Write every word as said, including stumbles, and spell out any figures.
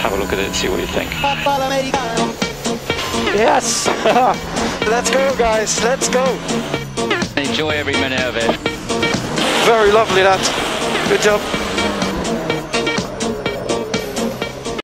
have a look at it and see what you think. Yes! Let's go, guys, let's go! Enjoy every minute of it. Very lovely, lads. Good job.